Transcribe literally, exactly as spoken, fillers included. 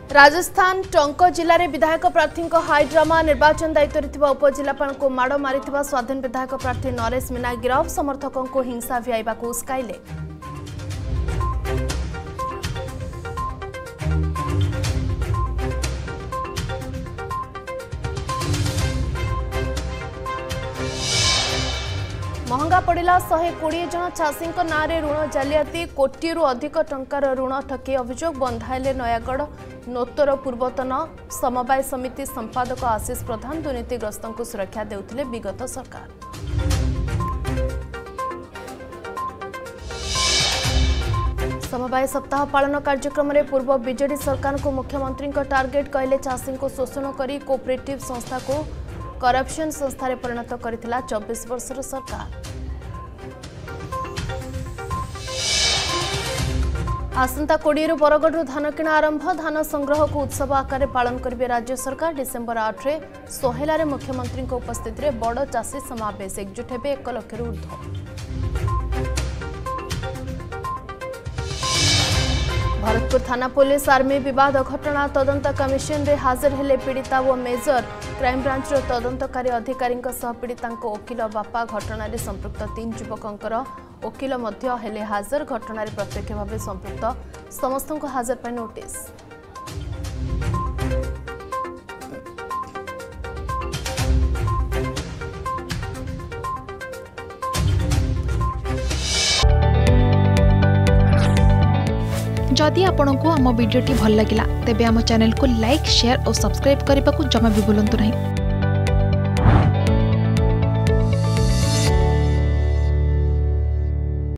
राजस्थान टंक जिले में विधायक प्रार्थी हाईड्रामा निर्वाचन दायित्व उपजिलापाल को माड़ मारी स्वाधीन विधायक प्रार्थी नरेश मीना गिरफ समर्थकों को हिंसा भियाइबा उस्काइले। महंगा पड़ा शहे कोड़े जन चाषी नाँ ऋण जालियाती कोटी रु अधिक टंकार ऋण ठके अभियोग बंधाइले नयागढ़ नोतर पूर्वतन समवाय समिति संपादक आशीष प्रधान दुर्नीतिग्रस्तों को सुरक्षा देउथिले विगत सरकार। समवाय सप्ताह पालन कार्यक्रम में पूर्व बीजेडी सरकार को मुख्यमंत्री टार्गेट कहले चाषी को शोषण करी कोऑपरेटिव संस्था को करप्शन संस्था परिणत करथिला चौबीस वर्षर सरकार। आसंता कोड़े बरगढ़ धान किणा आरंभ धान संग्रह को उत्सव आकार पालन करेंगे राज्य सरकार। डिसेम्बर आठ रे सोहेला मुख्यमंत्री उपस्थित में बड़ चाषी समावेश एकजुट हेबे एक लाख रु ऊर्ध्व। भरतपुर थाना पुलिस आर्मी विवाद घटना तदंत कमिशन रे हाजिर हेले पीड़िता व मेजर क्राइमब्रांच तदंतकारी अधिकारी पीड़िता वकिल बापा घटन संपृक्त तीन युवकर वकिल मध्य हेले हाजिर घटन प्रत्यक्ष भाव संपृक्त समस्त को हाजिर पर नोटिस। जदि आपंक आम भिडी भल लगा तेब आम चैनल को लाइक शेयर और सब्सक्राइब करने को जमा भी भूलु नहीं।